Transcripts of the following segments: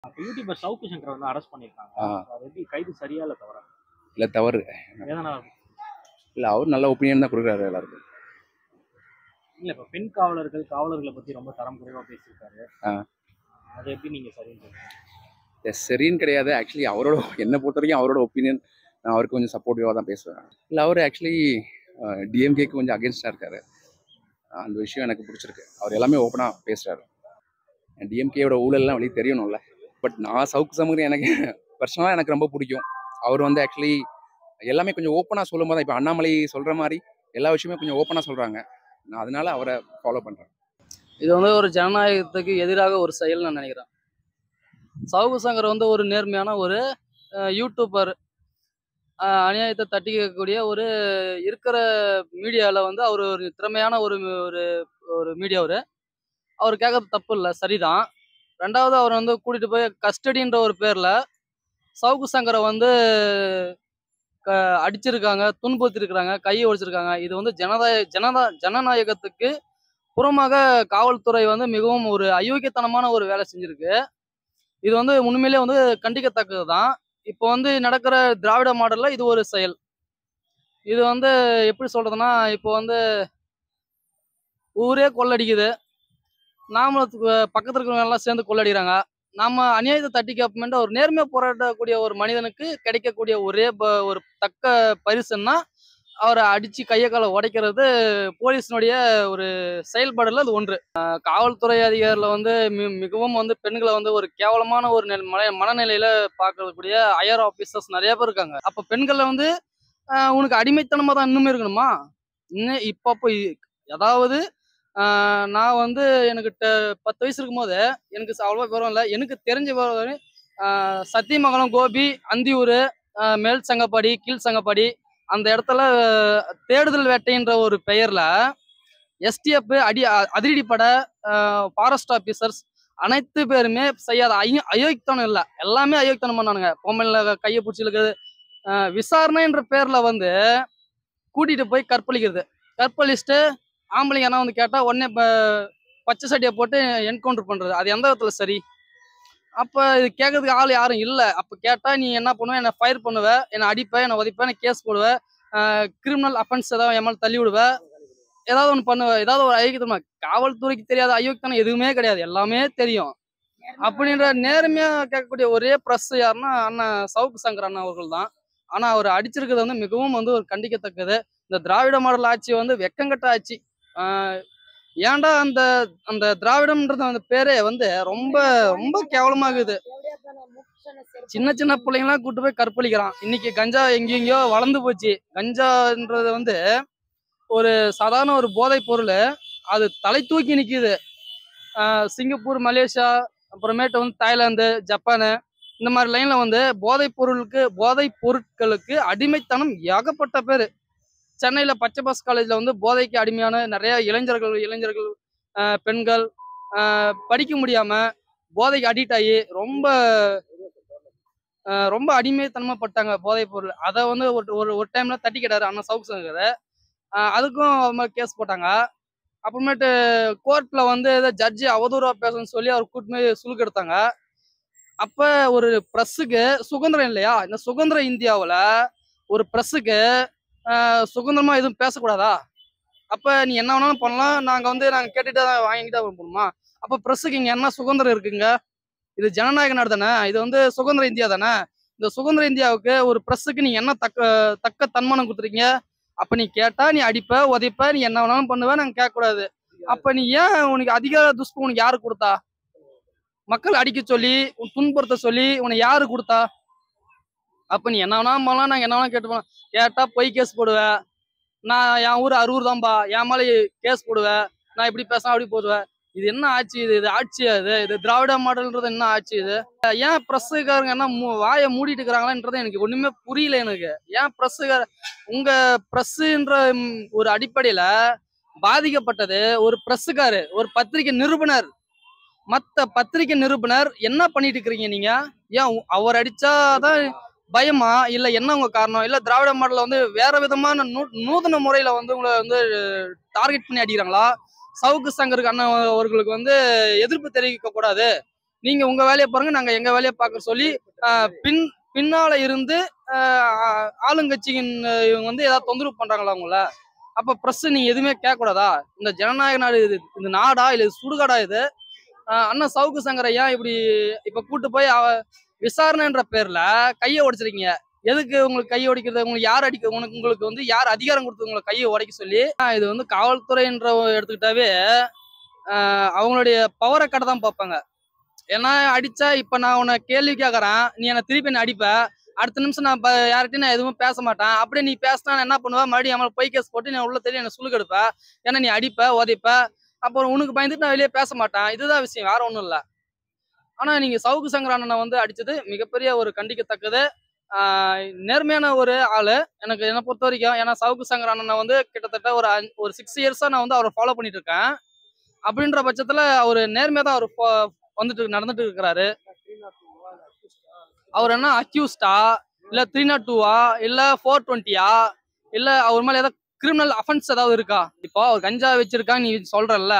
அப்ப யூடியூபர் சவுக்கு சங்கரை வந்து அரெஸ்ட் பண்ணியிருக்காங்க. ஆ. அது எப்படி கைது சரியா இல்ல தவறா? இல்ல தவறு. எதனால? இல்ல அவர் நல்ல ஒப்பீனியன் தான் கொடுக்குறாரு எல்லாருக்கும். இல்ல இப்ப பெண் காவலர்கள், காவலர்களை பத்தி ரொம்ப தரம் குறைவா பேசியிருக்காரு. ஆ. அது எப்படி நீங்க சரின்னு சொல்றீங்க? சரின்னு கிடையாது. ஆக்சுவலி அவரோட என்னை பொறுத்த வரைக்கும் அவரோட ஒப்பீனியன் நான் அவருக்கு கொஞ்சம் சப்போர்ட்டிவாக தான் பேசுவேன். இல்லை அவர் ஆக்சுவலி டிஎம்கேக்கு கொஞ்சம் அகேன்ஸ்டாக இருக்காரு. அந்த விஷயம் எனக்கு பிடிச்சிருக்கு. அவர் எல்லாமே ஓப்பனாக பேசுகிறாரு. டிஎம்கேயோட ஊழல்லாம் வெளியே தெரியணும்ல. பட் நான் சவுக்கு சமூகம் எனக்கு பர்சனலாக எனக்கு ரொம்ப பிடிக்கும். அவர் வந்து ஆக்சுவலி எல்லாமே கொஞ்சம் ஓப்பனாக சொல்லும் போது இப்போ அண்ணாமலை சொல்கிற மாதிரி எல்லா விஷயமே கொஞ்சம் ஓப்பனாக சொல்கிறாங்க. நான் அதனால அவரை ஃபாலோ பண்ணுறேன். இது வந்து ஒரு ஜனநாயகத்துக்கு எதிராக ஒரு செயல் நான் நினைக்கிறேன். சவுக்கு சங்கர் வந்து ஒரு நேர்மையான ஒரு யூடியூபர், அநியாயத்தை தட்டி கேட்கக்கூடிய ஒரு இருக்கிற மீடியாவில் வந்து அவர் ஒரு திறமையான ஒரு ஒரு ஒரு மீடியா. அவர் கேட்கறது தப்பு இல்லை, சரிதான். ரெண்டாவது அவர் வந்து கூட்டிட்டு போய் கஸ்டடின்ற ஒரு பேர்ல சவுக்கு சங்கரை வந்து அடிச்சிருக்காங்க, துன்புறுத்திருக்கிறாங்க, கையை ஒடிச்சிருக்காங்க. இது வந்து ஜனநாயகத்துக்கு புறமாக காவல்துறை வந்து மிகவும் ஒரு அயோக்கியத்தனமான ஒரு வேலை செஞ்சிருக்கு. இது வந்து உண்மையிலே வந்து கண்டிக்கத்தக்கது தான். இப்போ வந்து நடக்கிற திராவிட மாடல்ல இது ஒரு செயல். இது வந்து எப்படி சொல்றதுன்னா, இப்போ வந்து ஊரே கொள்ளடிக்குது, நாமளும் பக்கத்துல இருக்கிறவங்க எல்லாம் சேர்ந்து கொள்ளடிக்கிறாங்க. நாம அநியாயத்தை தட்டி கேட்போம்ன்ற ஒரு நேர்மையா போராடக்கூடிய ஒரு மனிதனுக்கு கிடைக்கக்கூடிய ஒரே ஒரு தக்க பரிசுன்னா அவரை அடிச்சு கையை காலை உடைக்கிறது போலீஸினுடைய ஒரு செயல்பாடுல அது ஒன்று. காவல்துறை அதிகாரில வந்து மிகவும் வந்து பெண்களை வந்து ஒரு கேவலமான ஒரு மனநிலையில பார்க்கக்கூடிய ஹையர் ஆபீசர்ஸ் நிறைய பேர் இருக்காங்க. அப்ப பெண்களை வந்து உனக்கு அடிமைத்தனமா தான் இன்னுமே இருக்கணுமா? இன்னும் இப்போ அதாவது நான் வந்து எனக்கு 10 வயசு இருக்கும் போது எனக்கு அவ்வளவா விவரம் இல்லை. எனக்கு தெரிஞ்ச விவரம் சத்தியமங்கலம், கோபி, அந்தியூர், மேல் சங்கப்பாடி, கீழ் சங்கப்பாடி அந்த இடத்துல தேடுதல் வேட்டைன்ற ஒரு பெயர்ல எஸ்டிஎஃப் அதிரடிப்படை, ஃபாரஸ்ட் ஆபீசர்ஸ் அனைத்து பேருமே செய்யாத அயோக்கித்தனம் இல்லை, எல்லாமே அயோக்கித்தனம் பண்ணானுங்க. பொம்மையில கையை பிடிச்சி இழுக்கிறது, விசாரணைன்ற பேர்ல வந்து கூட்டிட்டு போய் கற்பழிச்சுட்டு ஆம்பளைங்க என்ன வந்து கேட்டா உடனே பச்சை சட்டியை போட்டு என்கவுண்டர் பண்றது, அது எந்த விதத்துல சரி? அப்ப இது கேட்கறதுக்கு ஆள் யாரும் இல்லை. அப்ப கேட்டா நீ என்ன பண்ணுவ? என்னை ஃபயர் பண்ணுவ, என்னை அடிப்ப, என்னை உதைப்ப, என்னை கேஸ் போடுவ, கிரிமினல் அஃபென்ஸ் ஏதாவது என் மேல தள்ளி விடுவ, ஏதாவது ஒன்று பண்ணுவ. ஏதாவது ஒரு அயோக்கியத்தனமா? காவல்துறைக்கு தெரியாத அயோக்கியத்தனம் எதுவுமே கிடையாது, எல்லாமே தெரியும். அப்படின்ற நேர்மையா கேட்கக்கூடிய ஒரே பிரஸ் யாருன்னா அண்ணன் சவுக்கு சங்கர் அண்ணா அவர்கள் தான். ஆனா அவர் அடிச்சிருக்கிறது வந்து மிகவும் வந்து ஒரு கண்டிக்கத்தக்கது. இந்த திராவிட மாடல் ஆட்சி வந்து வெக்கங்கட்ட ஆட்சி. ஏன்டா அந்த அந்த திராவிடம்ன்றது அந்த பேரே வந்து ரொம்ப ரொம்ப கேவலமாகுது. சின்ன சின்ன பிள்ளைங்களாம் கூட்டு போய் கற்பழிக்கிறான். இன்னைக்கு கஞ்சா எங்கெங்கயோ வளர்ந்து போச்சு. கஞ்சான்றது வந்து ஒரு சாதாரண ஒரு போதை பொருள், அது தலை தூக்கி நிக்குது. சிங்கப்பூர், மலேசியா, அப்புறமேட்டு வந்து தாய்லாந்து, ஜப்பானு இந்த மாதிரி லைன்ல வந்து போதைப் பொருட்களுக்கு அடிமைத்தனம் ஏகப்பட்ட பேர். சென்னையில பச்சை பாஸ் காலேஜ்ல வந்து போதைக்கு அடிமையான நிறைய இளைஞர்கள், பெண்கள் படிக்க முடியாம போதைக்கு அடிக்ட் ஆகி ரொம்ப ரொம்ப அடிமைத்தனமாப்பட்டாங்க போதைப் பொருள். அதை வந்து ஒரு டைம்ல தட்டி கேட்டாரு அண்ணா சவுக்கு சங்கர். அதுக்கும் அது மாதிரி கேஸ் போட்டாங்க. அப்புறமேட்டு கோர்ட்ல வந்து ஏதோ ஜட்ஜி அவதூறா பேசணும்னு சொல்லி அவர் கூட்டு போய் சுலுக்கு எடுத்தாங்க. அப்ப ஒரு பிரஸ்ஸுக்கு சுதந்திரம் இல்லையா? இந்த சுதந்திர இந்தியாவில் ஒரு பிரஸ்ஸுக்கு சுதந்திரமா எதுவும் பேசக்கூடாதா? அப்ப நீ என்ன வேணாலும் பண்ணலாம், நாங்க கேட்டுட்டு தான் வாங்கிட்டு தான் போகணுமா? அப்ப பிரஸ்ஸுக்கு இங்க என்ன சுதந்திரம் இருக்குங்க? இது ஜனநாயக நாடு தானே, இது வந்து சுதந்திர இந்தியா தானே. இந்த சுதந்திர இந்தியாவுக்கு ஒரு பிரஸ்ஸுக்கு நீங்க என்ன தக்க தன்மானம் கொடுத்துருக்கீங்க? அப்ப நீ கேட்டா நீ அடிப்ப, உதைப்ப, நீ என்ன வேணாலும் பண்ணுவ, நாங்க கேட்கக்கூடாது. அப்ப நீ ஏன் உனக்கு அதிகார துஷ்பம் உனக்கு யாரு கொடுத்தா? மக்கள் அடிக்க சொல்லி துன்புறுத்த சொல்லி உன்னை யாரு கொடுத்தா? அப்ப நீ என்ன வேணாலும் பண்ணலாம், நாங்க என்ன வேணாலும் கேட்டுப்போம். கேட்டா பொய் கேஸ் போடுவேன். நான் என் ஊர் அரூர் தான்பா, என் மேலே கேஸ் போடுவேன். நான் இப்படி பேசலாம், அப்படி போடுவேன். இது என்ன ஆட்சி? இது ஆட்சியா? இது திராவிட மாடல்ன்றது என்ன ஆட்சி இது? ஏன் பிரஸ்ஸுக்காரங்க என்ன வாயை மூடிட்டு இருக்கிறாங்களான்றது எனக்கு ஒண்ணுமே புரியல. எனக்கு ஏன் உங்க பிரஸ்ன்ற ஒரு அடிப்படையில பாதிக்கப்பட்டது ஒரு பிரஸ்ஸுக்காரு, ஒரு பத்திரிகை நிருபனர். மத்த பத்திரிகை நிருபனர் என்ன பண்ணிட்டு இருக்கிறீங்க நீங்க? ஏன் அவர் அடிச்சாதான் பயமா? இல்ல என்ன உங்க காரணம்? இல்ல திராவிட மாடல்ல வந்து வேற விதமான நூதன முறையில வந்து உங்களை வந்து டார்கெட் பண்ணி அடிக்கிறாங்களா? சவுக்கு சங்கருக்கு அண்ணன் அவர்களுக்கு வந்து எதிர்ப்பு தெரிவிக்க கூடாது, நீங்க உங்க வேலையை பாருங்க, நாங்க எங்க வேலையை பார்க்க சொல்லி பின்னால இருந்து ஆளுங்கட்சியின் இவங்க வந்து ஏதாவது தொந்தரவு பண்றாங்களா உங்கள? அப்ப பிரஸ் நீங்க எதுவுமே கேட்க கூடாதா? இந்த ஜனநாயக நாடு இது, இந்த நாடா இல்ல இது சுடுகாடா இது? அண்ணன் சவுக்கு சங்கரையா இப்படி இப்ப கூட்டு போய் விசாரணைன்ற பேர்ல கையை உடைச்சிருக்கீங்க. எதுக்கு உங்களுக்கு கையை உடைக்கிறது? உங்களுக்கு யார் அடிக்க உங்களுக்கு வந்து யார் அதிகாரம் கொடுத்து உங்களை கையை உடைக்க சொல்லி? இது வந்து காவல்துறைன்ற எடுத்துக்கிட்டாவே அவங்களுடைய பவரை கட்ட தான் பார்ப்பாங்க. ஏன்னா அடிச்சா இப்ப நான் உன்னை கேள்வி கேட்கறேன், நீ என்ன திருப்பி என்ன அடிப்ப, அடுத்த நிமிஷம் நான் யார்கிட்டயும் நான் எதுவும் பேச மாட்டேன். அப்படியே நீ பேசினா என்ன பண்ணுவ, மறுபடியும் அவன் பொய் கேஸ் போட்டு நீ உள்ள தெரியும் என்ன சுழுக்கு எடுப்ப, ஏன்னா நீ அடிப்ப உதைப்ப, அப்புறம் உனக்கு பயந்துட்டு நான் வெளியே பேச மாட்டேன். இதுதான் விஷயம், வேற ஒன்றும் இல்லை. ஆனா நீங்க சவுக்கு சங்கர் அண்ணனை வந்து அடிச்சது மிகப்பெரிய ஒரு கண்டிக்கத்தக்கது. நேர்மையான ஒரு ஆளு எனக்கு என்னை பொறுத்த வரைக்கும். ஏன்னா சவுக்கு சங்கர் அண்ணனை வந்து கிட்டத்தட்ட ஒரு 6 இயர்ஸா நான் வந்து அவரை ஃபாலோ பண்ணிட்டு இருக்கேன். அப்படின்ற பட்சத்துல அவரு நேர்மையா தான் அவர் நடந்துட்டு இருக்கிறாரு. அவர் என்ன அக்யூஸ்டா இல்ல 302வா இல்ல 420யா இல்ல அவர் மேல ஏதாவது கிரிமினல் அஃபென்ஸ் ஏதாவது இருக்கா? இப்போ அவர் கஞ்சா வச்சிருக்காங்க நீ சொல்றல்ல,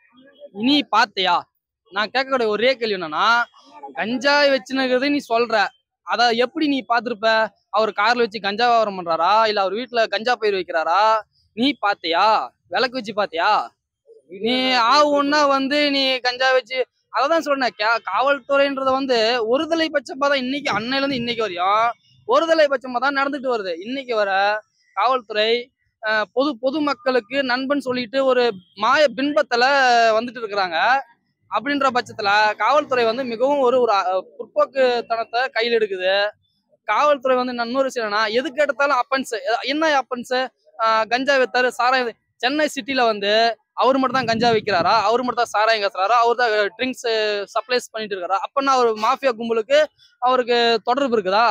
நீ பாத்தியா? நான் கேட்கக்கூடிய ஒரே கேள்வி என்னன்னா, கஞ்சா வச்சுனுங்கிறது நீ சொல்ற, அத எப்படி நீ பாத்திருப்ப? அவர் கார்ல வச்சு கஞ்சா வியாபாரம் பண்றாரா இல்ல அவர் வீட்டுல கஞ்சா பயிர் வைக்கிறாரா? நீ பாத்தியா? விளக்கு வச்சு பாத்தியா? நீ ஒன்னா வந்து நீ கஞ்சா வச்சு அததான் சொல்றேன். காவல்துறைன்றத வந்து ஒருதலை பட்சமா தான் இன்னைக்கு அன்னையில இருந்து இன்னைக்கு வரையும் ஒருதலை பட்சமா தான் நடந்துட்டு வருது. இன்னைக்கு வர காவல்துறை பொதுமக்களுக்கு நண்பன் சொல்லிட்டு ஒரு மாய பின்பத்துல வந்துட்டு இருக்கிறாங்க. அப்படின்ற பட்சத்துல காவல்துறை வந்து மிகவும் ஒரு பிற்போக்குத்தனத்தை கையில் எடுக்குது. காவல்துறை வந்து இன்னொரு விஷயம்னா எதுக்கு எடுத்தாலும் அப்பன்ஸ். என்ன அப்பன்ஸ்? கஞ்சா வித்தாரு, சாராயம். சென்னை சிட்டில வந்து அவர் மட்டும் தான் கஞ்சா விற்கிறாரா? அவர் மட்டும் தான் சாராயம் காசுறாரா? அவர் தான் ட்ரிங்க்ஸ் சப்ளைஸ் பண்ணிட்டு இருக்காரா? அப்பன்னா ஒரு மாஃபியா கும்பலுக்கு அவருக்கு தொடர்பு இருக்குதா?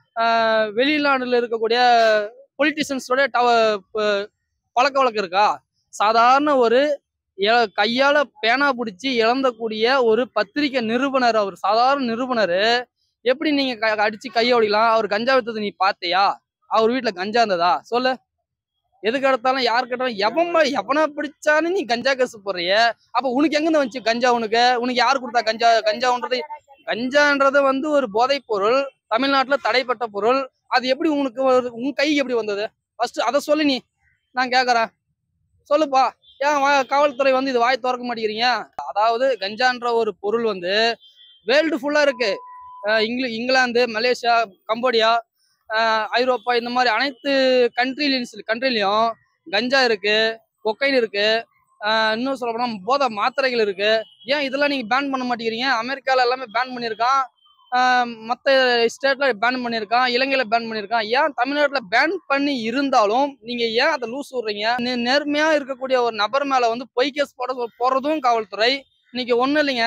வெளிநாடுல இருக்கக்கூடிய பொலிட்டிஷியன்ஸோட பழக்க வழக்கம் இருக்கா? சாதாரண ஒரு கையால பேனா பிடிச்சி இழந்தக்கூடிய ஒரு பத்திரிகை நிருபனர், அவர் சாதாரண நிருபனர், எப்படி நீங்க அடிச்சு கையை ஓடிக்கலாம்? அவர் கஞ்சா வித்தது நீ பாத்தியா? அவர் வீட்டுல கஞ்சா இருந்ததா சொல்லு? எதுக்கு எடுத்தாலும் யாரு கேட்டாலும் எவனை பிடிச்சாலும் நீ கஞ்சா கேஸ் போடுறிய. அப்ப உனக்கு எங்க இருந்து வந்துச்சு கஞ்சா? உனக்கு யாரு கொடுத்தா கஞ்சான்றது? கஞ்சான்றது வந்து ஒரு போதைப் பொருள், தமிழ்நாட்டுல தடைப்பட்ட பொருள். அது எப்படி உன் கைக்கு எப்படி வந்தது? ஃபர்ஸ்ட் அதை சொல்லு. நீ நான் கேக்குறேன், சொல்லுப்பா. ஏன் காவல்துறை வந்து இது வாய் திறக்க மாட்டேங்கிறீங்க? அதாவது கஞ்சான்ற ஒரு பொருள் வந்து வேர்ல்டு ஃபுல்லா இருக்கு. இங்கிலாந்து, மலேசியா, கம்போடியா, ஐரோப்பா, இந்த மாதிரி அனைத்து கண்ட்ரிலையும் கஞ்சா இருக்கு, கொக்கைன் இருக்கு, இன்னும் சொல்ல போனா போதை மாத்திரைகள் இருக்கு. ஏன் இதெல்லாம் நீங்க பேன் பண்ண மாட்டேங்கிறீங்க? அமெரிக்கால எல்லாமே பேன் பண்ணியிருக்கான், மற்ற ஸ்டேட்ல பேன் பண்ணியிருக்கான், இலங்கையில பேன் பண்ணியிருக்கான். ஏன் தமிழ்நாட்டுல பேன் பண்ணி இருந்தாலும் நீங்க ஏன் அதை லூஸ் விடுறீங்க? நேர்மையா இருக்கக்கூடிய ஒரு நபர் மேல வந்து பொய் கேஸ் போடுறதும் காவல்துறை. இன்னைக்கு ஒண்ணு இல்லைங்க,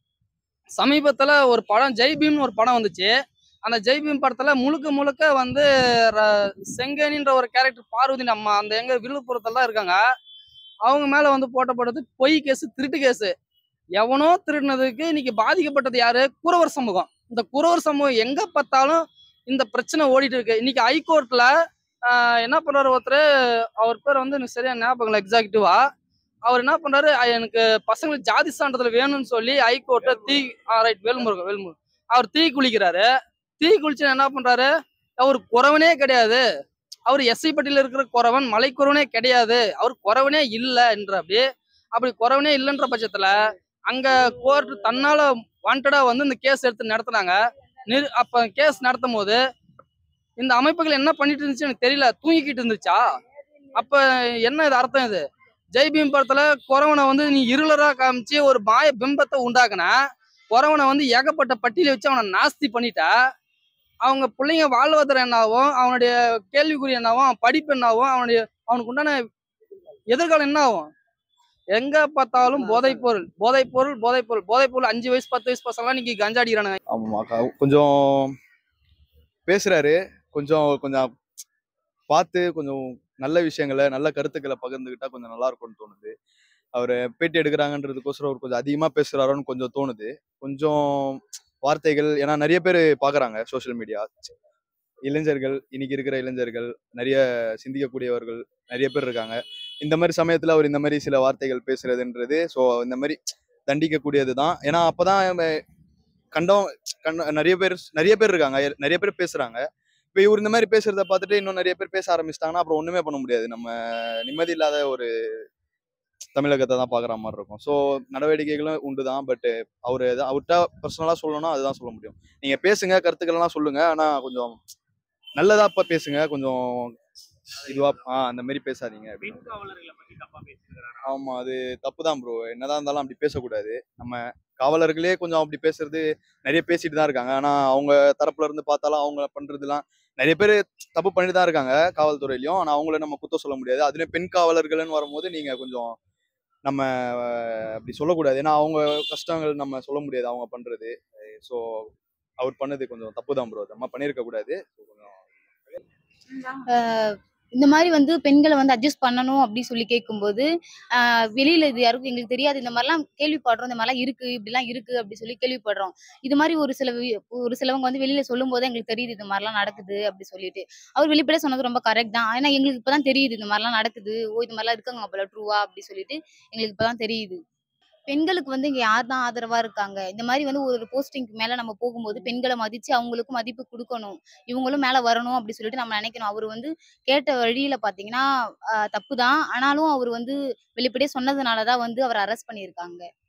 சமீபத்துல ஒரு படம் ஜெய்பீம்னு ஒரு படம் வந்துச்சு. அந்த ஜெய்பீம் படத்துல முழுக்க வந்து செங்கனின்ற ஒரு கேரக்டர், பார்வதி அம்மா, அந்த எங்க விழுப்புரத்துல தான் இருக்காங்க. அவங்க மேல வந்து போட்டப்பட்டது பொய் கேஸ், திருட்டு கேஸ். எவனோ திருடினதுக்கு இன்னைக்கு பாதிக்கப்பட்டது யாரு? குறவர் சமூகம். இந்த குறவர் சமூகம் எங்க பார்த்தாலும் இந்த பிரச்சனை ஓடிட்டு இருக்கு. இன்னைக்கு ஹைகோர்ட்ல என்ன பண்றாரு ஒருத்தர், அவர் பேர் வந்து எனக்கு சரியா ஞாபகம் இல்லை எக்ஸாக்டிவா. அவர் என்ன பண்றாரு, எனக்கு பசங்களுக்கு ஜாதி சான்றிதழ் வேணும்னு சொல்லி ஹைகோர்ட்டை வேல்முருகன் அவர் தீ குளிக்கிறாரு. தீ குளிச்சு என்ன பண்றாரு, அவர் குறவனே கிடையாது, அவர் எஸ்ஐ பட்டியல இருக்கிற குறவன், மலை குறவனே கிடையாது, அவர் குறவனே இல்லை என்ற அப்படி குறவனே இல்லைன்ற பட்சத்துல அங்க கோர்ட் தன்னால வாண்டடா வந்து இந்த கேஸ் எடுத்து நடத்துனாங்க. அப்ப கேஸ் நடத்தும் போது இந்த அமைப்புகள் என்ன பண்ணிட்டு இருந்துச்சு எனக்கு தெரியல, தூங்கிக்கிட்டு இருந்துச்சா? அப்ப என்ன இது அர்த்தம்? இது ஜெய்பீம் படத்துல குறவனை வந்து நீ இருளரா காமிச்சு ஒரு மாய பிம்பத்தை உண்டாக்குன, குறவனை வந்து ஏகப்பட்ட பட்டியல வச்சு அவனை நாஸ்தி பண்ணிட்ட. அவங்க பிள்ளைங்க வாழ்வாதாரம் என்னாகும், அவனுடைய கேள்விக்குறி என்னாகும், அவன் படிப்பு என்னாகும், அவனுக்கு உண்டான எதிர்காலம் என்ன ஆகும்? எங்க பார்த்தாலும் போதைப் பொருள், போதைப் பொருள், போதைப் பொருள், போதைப் பொருள். 5 வயசு 10 வயசு பசங்க இன்னைக்கு கஞ்சா அடிக்கிறானுங்க. ஆமா, கொஞ்சம் பேசுறாரு, கொஞ்சம் கொஞ்சம் பார்த்து கொஞ்சம் நல்ல விஷயங்களை, நல்ல கருத்துக்களை பகிர்ந்துக்கிட்டா கொஞ்சம் நல்லா இருக்கும்னு தோணுது. அவர் பேட்டி எடுக்கிறாங்கன்றதுக்கோசரம் அவர் கொஞ்சம் அதிகமாக பேசுகிறாரோன்னு கொஞ்சம் தோணுது. கொஞ்சம் வார்த்தைகள், ஏன்னா நிறைய பேர் பார்க்குறாங்க சோஷியல் மீடியா, இளைஞர்கள், இன்னைக்கு இருக்கிற இளைஞர்கள், நிறைய சிந்திக்கக்கூடியவர்கள் நிறைய பேர் இருக்காங்க. இந்த மாதிரி சமயத்தில் அவர் இந்த மாதிரி சில வார்த்தைகள் பேசுறதுன்றது ஸோ இந்த மாதிரி தண்டிக்கக்கூடியது தான். ஏன்னா அப்போதான் நிறைய பேர் இருக்காங்க, நிறைய பேர் பேசுறாங்க. இப்போ இவர் இந்த மாதிரி பேசுறத பார்த்துட்டு இன்னும் நிறைய பேர் பேச ஆரம்பிச்சிட்டாங்கன்னா அப்புறம் ஒண்ணுமே பண்ண முடியாது. நம்ம நிம்மதி இல்லாத ஒரு தமிழகத்தை தான் பாக்குற மாதிரி இருக்கும். ஸோ நடவடிக்கைகளும் உண்டு தான். பட் அவர்கிட்ட பர்சனலா சொல்லணும்னா அதுதான் சொல்ல முடியும். நீங்க பேசுங்க, கருத்துக்கள் எல்லாம் சொல்லுங்க, ஆனா கொஞ்சம் நல்லதா பேசுங்க, கொஞ்சம் இதுவா அந்த மாதிரி பேசாதீங்க. பெண் காவலர்களை பத்தி தப்பா பேசியிருக்கிறாரு. ஆமா, அது தப்பு தான் ப்ரோ. என்னதான் இருந்தாலும் அப்படி பேசக்கூடாது. நம்ம காவலர்களே கொஞ்சம் அப்படி பேசுறது நிறைய பேசிட்டு தான் இருக்காங்க. ஆனா அவங்க தரப்புல இருந்து பார்த்தாலும் அவங்க பண்றதுலாம் நிறைய பேர் தப்பு பண்ணிட்டு தான் இருக்காங்க காவல்துறையிலயும். ஆனா அவங்கள நம்ம குத்தம் சொல்ல முடியாது. அதுலயும் பெண் காவலர்கள்னு வரும்போது நீங்க கொஞ்சம் நம்ம அப்படி சொல்லக்கூடாது. ஏன்னா அவங்க கஷ்டங்கள் நம்ம சொல்ல முடியாது அவங்க பண்றது. ஸோ அவர் பண்ணது கொஞ்சம் தப்பு தான் ப்ரோ. நம்ம பண்ணியிருக்க கூடாது. So, கொஞ்சம் இந்த மாதிரி வந்து பெண்களை வந்து அட்ஜஸ்ட் பண்ணணும் அப்படி சொல்லி கேட்கும்போது வெளியில இது யாருக்கும் எங்களுக்கு தெரியாது, இந்த மாதிரிலாம் கேள்விப்படுறோம், இந்த மாதிரிலாம் இருக்கு, இப்படிலாம் இருக்கு அப்படி சொல்லி கேள்விப்படுறோம். இது மாதிரி ஒரு சிலவங்க வந்து வெளியில சொல்லும் போது எங்களுக்கு தெரியுது இந்த மாதிரிலாம் நடக்குது அப்படி சொல்லிட்டு. அவர் வெளிப்படையா சொன்னது ரொம்ப கரெக்ட் தான். ஏன்னா எங்களுக்கு இப்பதான் தெரியுது இந்த மாதிரிலாம் நடக்குது, ஓ இது மாதிரிலாம் இருக்காங்க போல ட்ரூவா அப்படி சொல்லிட்டு எங்களுக்கு இப்பதான் தெரியுது. பெண்களுக்கு வந்து இங்க யார் தான் ஆதரவா இருக்காங்க? இந்த மாதிரி வந்து ஒரு போஸ்டிங்க்கு மேல நம்ம போகும்போது பெண்கள மதிச்சு அவங்களுக்கும் மதிப்பு குடுக்கணும். இவங்களும் மேல வரணும் அப்படி சொல்லிட்டு நம்ம நினைக்கணும். அவரு வந்து கேட்ட வழியில பார்த்தீங்கன்னா, தப்பு தான். ஆனாலும் அவரு வந்து வெளிப்படையா சொன்னதுனால தான் வந்து அவர அரெஸ்ட் பண்ணியிருக்காங்க.